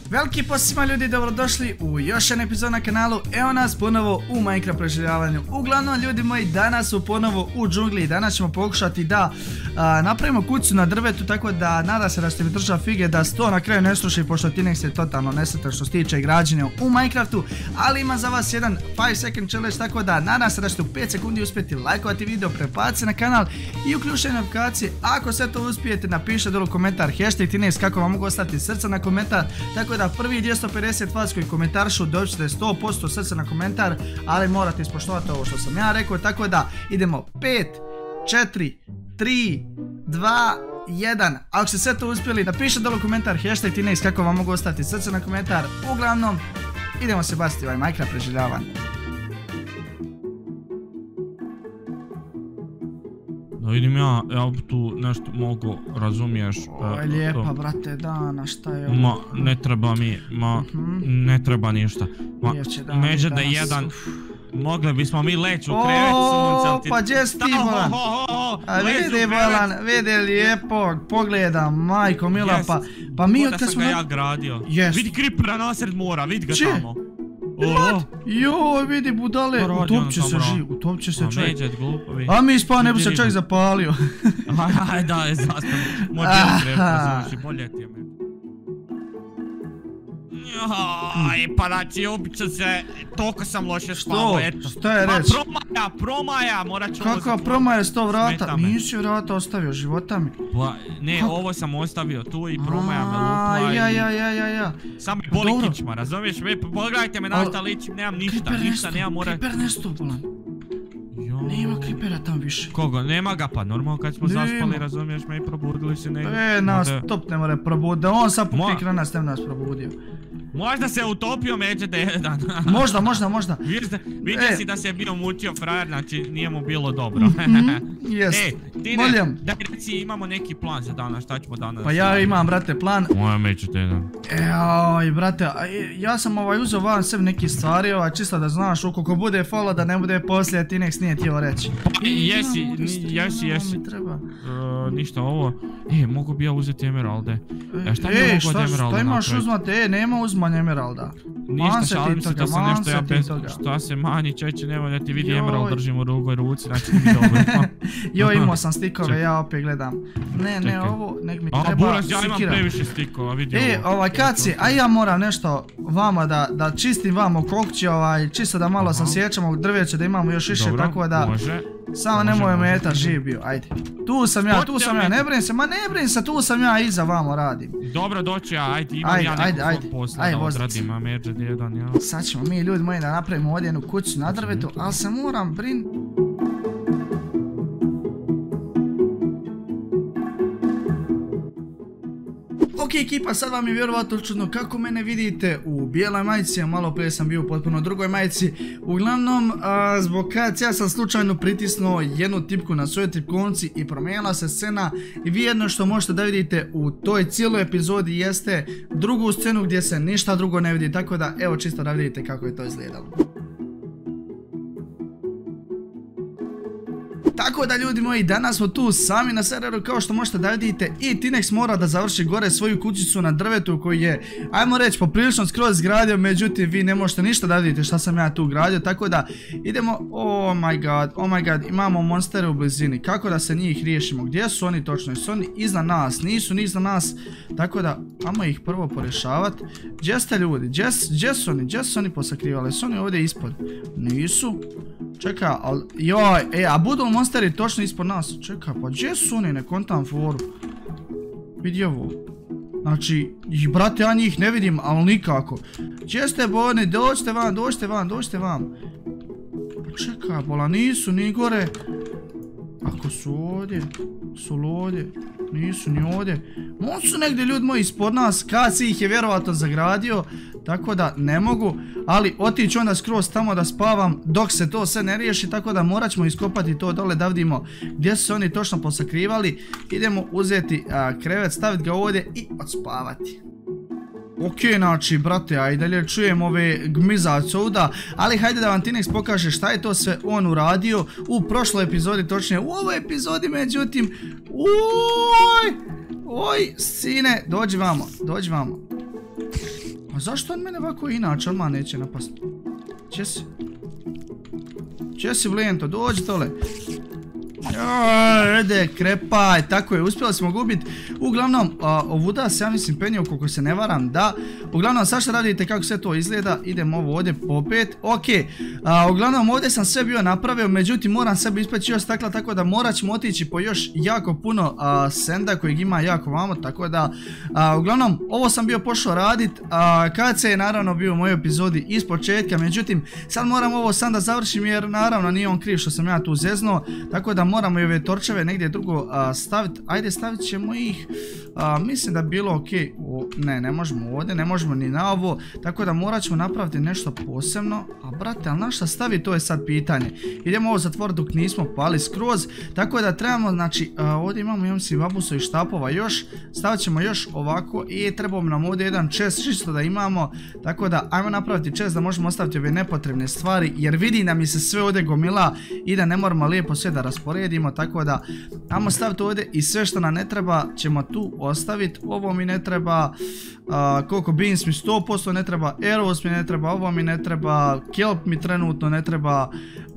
Veliki pozdrav svima ljudi, dobrodošli u još jedan epizod na kanalu. Evo nas ponovo u Minecraft preživljavanju. Uglavnom ljudi moji, danas su ponovo u džungli i danas ćemo pokušati da napravimo kuću na drvetu, tako da nada se da ste mi držali fige da se to na kraju ne sluši, pošto Tinex je totalno nesretan što se tiče građenja u Minecraftu. Ali ima za vas jedan 5 second challenge, tako da nadam se da ćete u 5 sekundi uspjeti lajkovati video, prepaciti se na kanal i uključiti notifikacije. Ako sve to uspijete, napišite dole u komentar hashtag Tinex kako vam mogu ostati srca na komentar. Tako da prvi 250 vas koji komentaršu dobit ćete 100% srca na komentar, ali morate ispoštovati ovo što sam ja rekao. Tako da idemo 5, 4, 3, 2, 1. Ako ste sve to uspjeli, napišite dole u komentar hashtag Tinex kako vam mogu ostati srca na komentar. Uglavnom, idemo se baciti ovaj Minecraft preživljavanje. Da vidim ja tu nešto mogu, razumiješ? Ovo je lijepa brate dana, šta je ovo? Ma, ne treba mi, ne treba ništa. Međe da jedan, mogli bismo mi leći u krevet sunca. Pa gdje si ti bolan? A vidi bolan, vidi lijepog, pogledam, majko mila, pa mi od te smo... Da sam ga ja gradio. Vidi Creepera nasred mora, vidi ga tamo. Joj, vidi budale, utopće se živ, utopće se čovjek. A mi spa, ne bi se čovjek zapalio. Aj da, je zastavno. Moj dio treba završi, bolje ti je meni. Aj, pa znači, ubiću se, toliko sam loše spavao, eto. Šta je reći? Promaja, morat ću uzeti. Kakva promaja, 100 vrata? Nisi vrata ostavio, života mi. Ne, ovo sam ostavio tu i promaja me lupla. Ja. Sam mi boli kičma, razumiješ? Pogledajte me na šta ličim, nemam ništa, nemam morat. Creeper nesto, bolan. Nema Creepera tam više. Koga? Nema ga, pa normalno kad smo zaspali, razumiješ me, i probudili se negdje. Nas top ne more probuditi, on sad po klik na nas ne nas probudio. Možda se utopio međe da jedan. Možda. Vidio si da se je bio mučio frajer, znači nije mu bilo dobro. Jest. Tine, daj reci, imamo neki plan za danas, šta ćemo danas? Pa ja imam, brate, plan. Moja meću te jedan. Eoj, brate, ja sam uzeo van sebi neki stvari, čisto da znaš, ukoliko bude falo da ne bude poslije, Tinex nije htio reći. Jesi. Ništa ovo. Mogu bi ja uzeti emeralde. Šta mi mogu od emeralda napraviti? Šta imaš uzmati? Nema uzmanja emeralda. Ništa, šalim se da sam nešto ja bez... Šta se manji, čeće, nema da ti vidi emerald držim u drugoj ruci, znači mi dobro. Joj, imao sam stikove, ja opet gledam. Ne, ovo, nek mi treba sikira. Buras, ja imam previše stikova, vidi ovo. Kaci, a ja moram nešto vama da čistim vamo kokći, čisto da malo sasjećamo drveće, da imamo još više, tako da... Samo nemoj meta, živ bio, ajde. Tu sam ja, ne brin se, tu sam ja, iza vamo radim. Dobro, doći ja, ajde, imam ja nekog svog posla da odradim, a međed jedan, ja. Sad ćemo mi, ljudi moji, da napravimo ovdje jednu kuću na drvetu, ali se moram brin... Ok ekipa, sad vam je vjerovatno čudno kako mene vidite u bijeloj majici, a malo prije sam bio u potpuno drugoj majici. Uglavnom, zbog kad ja sam slučajno pritisnuo jednu tipku na svojoj tipkovnici i promijenila se scena. I vi jedno što možete da vidite u toj cijeloj epizodi jeste drugu scenu gdje se ništa drugo ne vidi, tako da evo čisto da vidite kako je to izgledalo. Tako da ljudi moji, danas smo tu sami na serveru kao što možete da vidite i Tinex mora da završi gore svoju kućicu na drvetu koji je, ajmo reći, poprilično skroz gradio, međutim vi ne možete ništa da vidite šta sam ja tu gradio, tako da idemo, oh my god, imamo monstere u blizini, kako da se njih riješimo, gdje su oni točno, jesu oni iznad nas, nisu iznad nas, tako da, ajmo ih prvo porešavati. Gdje ste ljudi, gdje su oni posakrivali, su oni ovdje ispod, nisu. Čeka, ali, joj, a budu monsteri točno ispod nas. Čeka, pa gdje su oni, ne kontam foru. Vidi ovo. Znači, brate, ja njih ne vidim, ali nikako. Gdje ste bolni, dođite van. Čeka, bola, nisu ni gore. Ako su ovdje, su ovdje, nisu ni ovdje. Oni su negdje, ljudi moji, ispod nas, Kasi ih je vjerovatno zagradio, tako da ne mogu, ali otići onda skroz tamo da spavam dok se to sve ne riješi, tako da morat ćemo iskopati to dole da vidimo gdje su se oni točno posakrivali. Idemo uzeti krevet, staviti ga ovdje i odspavati. Ok, znači, brate, ja i dalje čujem ove gmizavce ovdje, ali hajde da vam Tinex pokaže šta je to sve on uradio u prošloj epizodi, točnije u ovoj epizodi, međutim, oj, sine, dođi vamo. A zašto on mene ovako inače odmah neće napast? Če si? Če si Vlijento, dođi dole. Ede, krepaj, tako je, uspjeli smo gubiti. Uglavnom, ovuda se, ja mislim, penio koliko se ne varam, da. Uglavnom, sad što radite kako sve to izgleda, idemo ovo ovdje popet. Ok, uglavnom ovdje sam sve bio napravio, međutim moram sebi ispeći još stakla, tako da morat ćemo otići po još jako puno senda kojeg ima jako vamo, tako da, uglavnom, ovo sam bio pošao radit, KC je naravno bio u mojoj epizodi iz početka, međutim, sad moram ovo sam da završim jer naravno nije on kriv što sam ja tu zeznuo, tako da moramo i ove torčeve negdje drugo staviti. Ajde, stavit ćemo ih. Mislim da bi bilo ok. Ne, ne možemo ovdje, ne možemo ni na ovo. Tako da morat ćemo napraviti nešto posebno. A brate, ali na šta stavi, to je sad pitanje. Idemo ovo zatvoriti dok nismo pali skroz. Tako da trebamo, znači, ovdje imamo si babusovih štapova još. Stavit ćemo još ovako. I trebamo nam ovdje jedan chest čisto da imamo. Tako da, ajmo napraviti chest da možemo ostaviti ove nepotrebne stvari. Jer vidim da mi se sve ovdje gomila i da ne moramo lijepo sve da rasporedimo. Tako da, ajmo staviti ovdje i sve što nam ne treba ćemo tu ostaviti. Ovo mi ne treba, koliko beans mi 100% ne treba, arrows mi ne treba, ovo mi ne treba, kelp mi trenutno ne treba,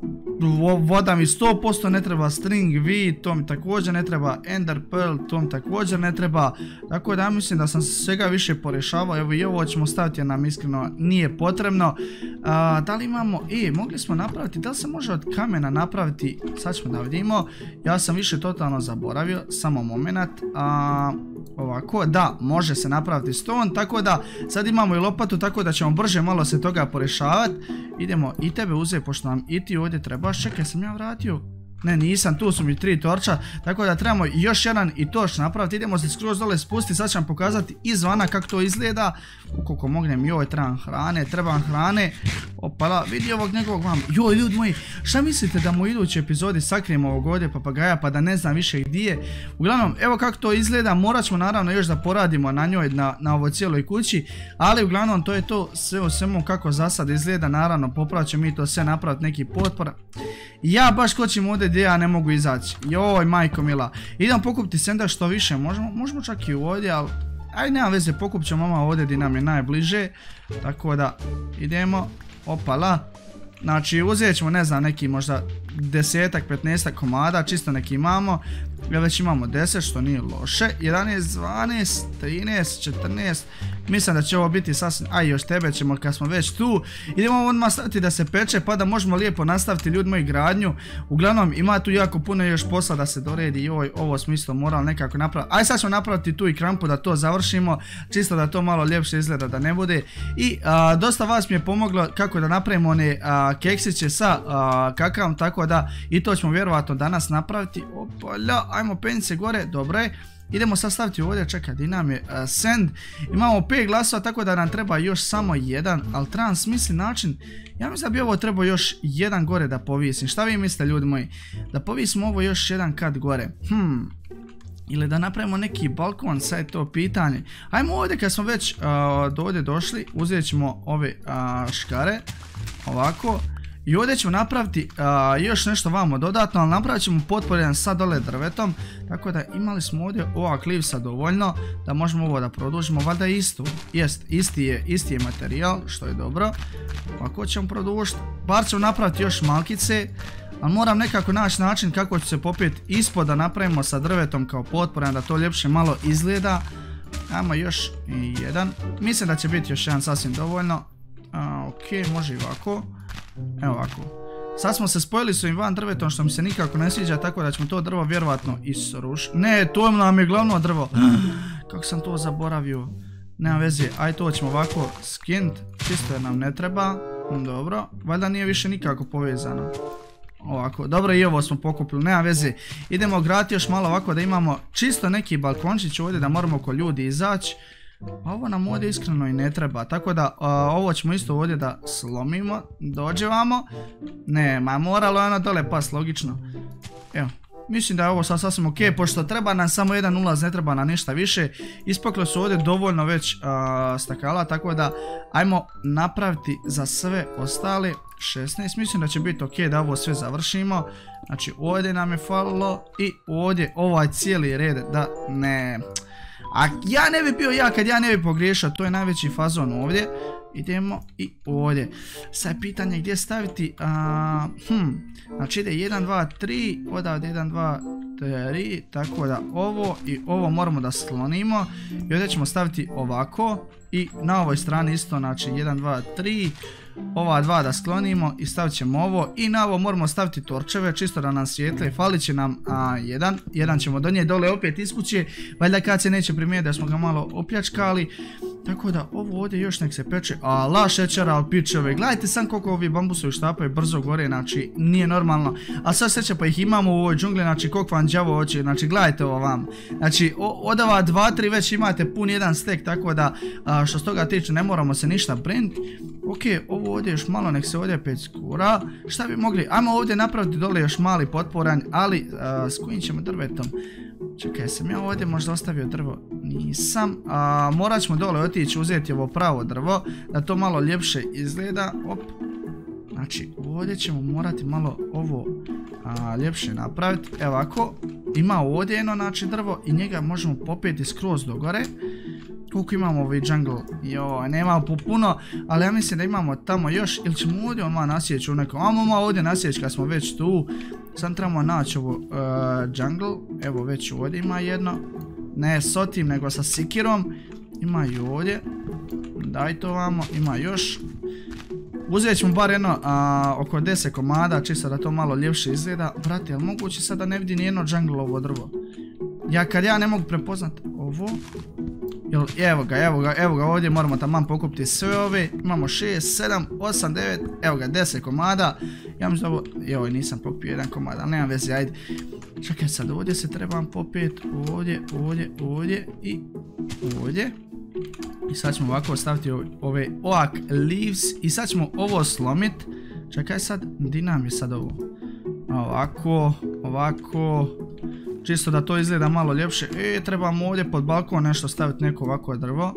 voda mi 100% ne treba, string V, to mi također ne treba, ender pearl, to mi također ne treba. Tako da ja mislim da sam svega više porešavao. Evo i ovo ćemo staviti jer nam iskreno nije potrebno. Da li imamo, mogli smo napraviti, da li se može od kamena napraviti, sad ćemo da vidimo. Ja sam više totalno zaboravio, samo moment. Ovako, da, može se napraviti stone, tako da sad imamo i lopatu, tako da ćemo brže malo se toga porešavati. Idemo i tebe uzeti, pošto nam i ti ovdje trebaš. Čekaj, sam ja vratio? Ne, nisam, tu su mi 3 torča, tako da trebamo još jedan i torč napraviti. Idemo se skroz dole spustiti, sad ću vam pokazati izvana kako to izgleda. Ukoliko mognem, joj, trebam hrane. Opala, vidi ovog njegovog vam. Joj, ljudi moji, šta mislite da mu u idućoj epizodi sakrijemo ovog ovdje papagaja pa da ne znam više gdje je? Uglavnom, evo kako to izgleda, morat ćemo naravno još da poradimo na njoj, na ovoj cijeloj kući. Ali uglavnom, to je to sve o svemu kako za sad izgleda, naravno popravit ćemo mi to sve napraviti neki potpora. Ja baš kočim ovdje gdje ja ne mogu izaći. Joj, majko mila. Idem pokupiti senda što više. Možemo čak i ovdje, ali aj nema veze, pokupit ćemo mama ovdje gdje nam je najbliže. Tako da idemo. Opala. Znači uzet ćemo, ne znam, neki možda 10-ak, 15-ak komada, čisto neki imamo. Već imamo 10, što nije loše. 11, 12, 13, 14. Mislim da će ovo biti sasvim... Aj, još tebe ćemo kad smo već tu. Idemo odmah staviti da se peče pa da možemo lijepo nastaviti, ljudi moji, gradnju. Uglavnom ima tu jako puno još posla da se doredi. Joj, ovo smo isto morali nekako napraviti. Aj, sad ćemo napraviti tu i krampu da to završimo. Čisto da to malo ljepše izgleda, da ne bude. I dosta vas mi je pomoglo kako da napravimo one keksiće sa kakaom. Tako da i to ćemo vjerovatno danas napraviti. Opalja, ajmo penjice gore, dobro je. Idemo sad staviti ovdje, čekaj, di nam je send. Imamo 5 glasova, tako da nam treba još samo jedan, ali trebam smisliti način. Ja mislim da bi ovo trebao još jedan gore da povisim. Šta vi mislite, ljudi moji? Da povisimo ovo još jedan kat gore. Ili da napravimo neki balkon, sad je to pitanje. Ajmo ovdje kad smo već do ovdje došli, uzet ćemo ove škare. Ovako. I ovdje ćemo napraviti još nešto vamo dodatno, ali napravit ćemo potporen sa dole drvetom. Tako da imali smo ovdje ova klivsa dovoljno da možemo ovo da produžimo, valjda je isto. Jest, isti je materijal, što je dobro. Ovako ćemo produžiti. Bar ćemo napraviti još malkice, ali moram nekako naći način kako ću se popeti ispod da napravimo sa drvetom kao potporen, da to ljepše malo izgleda. Ajmo još jedan. Mislim da će biti još jedan sasvim dovoljno. Ok, može i ovako. Evo ovako. Sad smo se spojili s ovim van drvetom što mi se nikako ne sviđa, tako da ćemo to drvo vjerovatno isrušiti. Ne, to nam je glavno drvo. Kako sam to zaboravio. Nema veze, aj to ćemo ovako skinut, čisto jer nam ne treba. Dobro, valjda nije više nikako povezano. Ovako, dobro, i ovo smo pokupili, nema veze. Idemo graditi još malo ovako da imamo čisto neki balkončić ovdje da moramo oko ljudi izaći. Ovo nam ovdje iskreno i ne treba, tako da ovo ćemo isto ovdje da slomimo, dođevamo. Ne, moralo je ono dole pas, logično. Evo, mislim da je ovo sad sasvim ok, pošto treba nam samo jedan ulaz, ne treba nam ništa više. Ispokle su ovdje dovoljno već stakala, tako da ajmo napraviti za sve ostale 16, mislim da će biti ok da ovo sve završimo. Znači ovdje nam je falilo i ovdje ovaj cijeli red da ne... A ja ne bi bio ja kad ja ne bi pogriješio, to je najveći fazon ovdje. Idemo i ovdje. Sad je pitanje gdje staviti, znači ide 1, 2, 3, odavde 1, 2, 3, tako da ovo i ovo moramo da sklonimo. I ovdje ćemo staviti ovako i na ovoj strani isto, znači 1, 2, 3. Ova dva da sklonimo i stavit ćemo ovo i na ovo moramo staviti torčeve čisto da nam svijetle, falit će nam jedan ćemo donijeti dole opet iz kuće, valjda kad se neće primijetiti da smo ga malo opljačkali, tako da ovo ovdje još nek se peče, ala šećera od pičeve, gledajte sam koliko ovi bambusovi štapaju brzo gore, znači nije normalno, a sad sreće pa ih imamo u ovoj džungli, znači koliko vam đavo hoće, znači gledajte ovo vam, znači od ova 2-3 već imate pun jedan stek, tako da što s toga tiče ne moramo se ništa brinuti. Ok, ovo ovdje još malo nek se ovdje opet skura. Šta bi mogli? Ajmo ovdje napraviti dole još mali potporanj, ali s kojim ćemo drvetom? Čekaj, sam ja ovdje možda ostavio drvo? Nisam. Morat ćemo dole otići uzeti ovo pravo drvo, da to malo ljepše izgleda. Op. Znači, ovdje ćemo morati malo ovo ljepše napraviti. Evo ovako, ima ovdje jedno znači drvo i njega možemo popeti skroz do gore. Koliko imamo ovaj jungle? Joj, nema puno, ali ja mislim da imamo tamo još, ili ćemo ovdje odmah nasjeći u nekom, ajmo ovdje nasjeći kad smo već tu, sam trebamo naći ovo jungle, evo već ovdje ima jedno, ne s otim nego sa sikirom, ima i ovdje, daj to vamo, ima još, uzet ćemo bar jedno oko 10 komada, čisto da to malo ljepše izgleda, brate, jel moguće sad da ne vidi nijedno jungle ovo drvo? Kad ja ne mogu prepoznat ovo, evo ga, ovdje moramo taman pokupiti sve ove, imamo 6, 7, 8, 9, evo ga 10 komada, ja mislim da ovo, joj nisam popio jedan komad, ali nema veze, ajde, čekaj sad ovdje se trebam popiti, ovdje i ovdje, i sad ćemo ovako staviti ove oak leaves i sad ćemo ovo slomit, čekaj sad, di nam je sad ovo, ovako, čisto da to izgleda malo ljepše. Trebamo ovdje pod balkon nešto staviti, neko ovako drvo.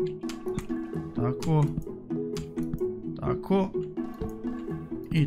Tako. I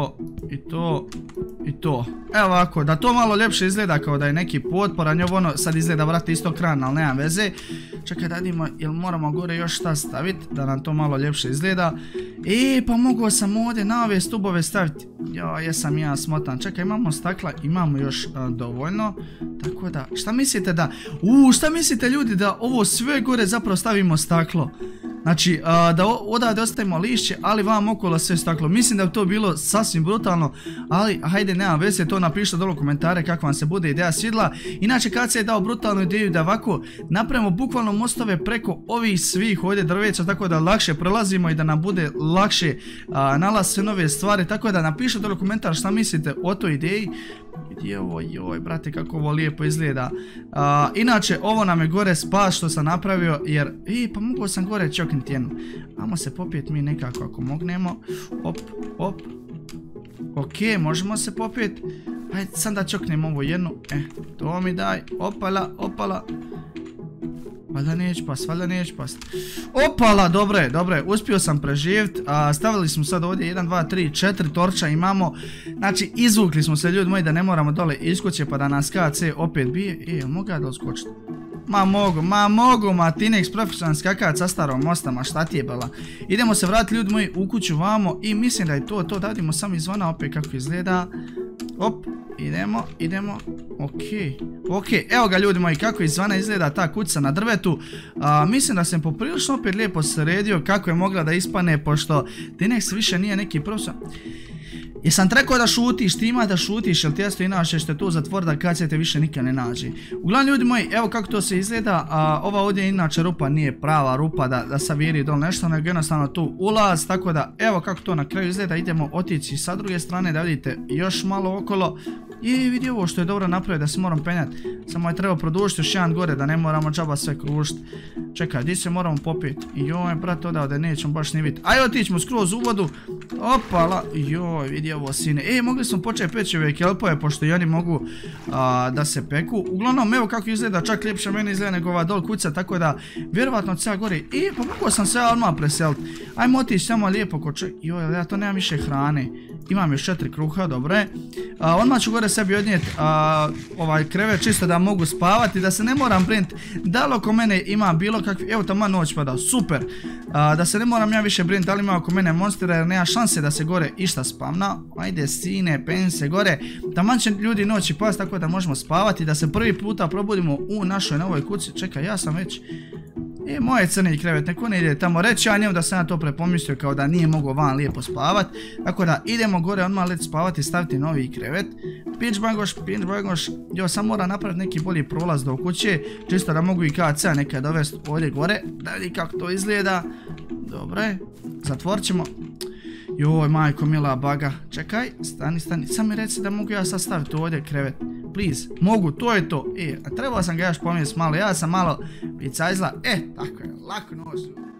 to. Evo ovako, da to malo ljepše izgleda kao da je neki potporanj, ovo ono sad izgleda vrati isto kran, ali nema veze. Čekaj da vidimo, jel moramo gore još šta staviti, da nam to malo ljepše izgleda. Pa mogu sam ovdje na ove stubove staviti. Jesam ja smotan. Čekaj, imamo stakla, imamo još dovoljno. Tako da, šta mislite da... šta mislite ljudi da ovo sve gore zapravo stavimo staklo? Znači, da odavde ostavimo lišće, ali vam okolo sve staklo. Mislim da bi to bilo sasvim brutalno, ali hajde, nema veze, to napišite dole u komentare kako vam se bude ideja svidjela. Inače, kad se je dao brutalnu ideju da ovako napravimo bukvalno mostove preko ovih svih ovdje drveća, tako da lakše prelazimo i da nam bude lakše nalaz sve nove stvari, tako da napišite dole u komentar šta mislite o toj ideji. Joj, brate, kako ovo lijepo izgleda. Inače, ovo nam je gore spas što sam napravio, jer, pa mogu sam gore čokniti jednu. Ajmo se popijeti mi nekako ako mognemo. Op. Ok, možemo se popijeti. Hajde, sam da čoknem ovo jednu. To mi daj. Opala. Valjda neće past. Opala, dobro je, uspio sam preživjeti. Stavili smo sad ovdje 1, 2, 3, 4 torča imamo. Znači, izvukli smo se ljudi moji da ne moramo dole iskoče pa da nas KC opet bije. Mogu ja da uskočiti? Ma mogu, Tinex profesionalan skakač sa starom mostama, šta ti je bala. Idemo se vratiti ljudi moji u kuću vamo i mislim da je to, da vidimo samo izvana opet kako izgleda. Op, idemo, ok, evo ga ljudi moji kako izvana izgleda ta kuća na drvetu. Mislim da sam poprilično opet lijepo sredio kako je mogla da ispane, pošto Tinex više nije neki profesional. Jesam rekao da šutiš, ti ima da šutiš, jel tijesto inače ćete tu zatvor da kad se te više nikad ne nađe. Uglavnom ljudi moji, evo kako to se izgleda, ova ovdje inače rupa nije prava rupa da saviri dol nešto, nego jednostavno tu ulaz, tako da evo kako to na kraju izgleda, idemo otići sa druge strane da vidite još malo okolo. I vidi ovo što je dobro napraviti da se moram penjati, samo je treba produžiti još jedan gore da ne moramo džaba sve kružiti. Čekaj, gdje se moramo popiti? Joj, brate, odavde nećemo baš ni vidjeti. Ajde, otićemo skroz u vodu, Opala, joj, vidi ovo sine. Mogli smo početi peći ove kelpove, pošto i oni mogu da se peku. Uglavnom, evo kako izgleda, čak ljepše meni izgleda nego ova dol kuća, tako da vjerovatno cija gori. Pa mogu sam se odmah preseliti. Ajmo otići samo lijepo ko čovjek. Joj, ja to nemam više hrane. Imam još 4 kruha, dobro je. Odmah ću gore sebi odnijeti ovaj krevet čisto da mogu spavati, da se ne moram brinuti da li oko mene ima bilo kakvi, evo tamo noć pada, super. Da se ne moram ja više brinuti da li ima oko mene monstera jer nema šanse da se gore išta spavna. Ajde sine, penj se gore. Taman će ljudi noći past tako da možemo spavati, da se prvi puta probudimo u našoj novoj kući. Čekaj, ja sam već... Moj crni krevet, neko ne ide tamo reći, ja njemu da sam ja to prepomislio kao da nije mogao van lijepo spavat. Tako da idemo gore odmah leti spavati i staviti novi krevet. Pinch bangoš, jo sam moram napraviti neki bolji prolaz do kuće, čisto da mogu i KC nekad dovesti ovdje gore, da vidi kako to izgleda. Dobro je, zatvorit ćemo. Joj majko mila baga, čekaj, stani, sam mi reci da mogu ja sad staviti ovdje krevet. Please, mogu, to je to. A trebao sam ga još pomijesti malo, ja sam malo picajzla. Tako je, lako noć.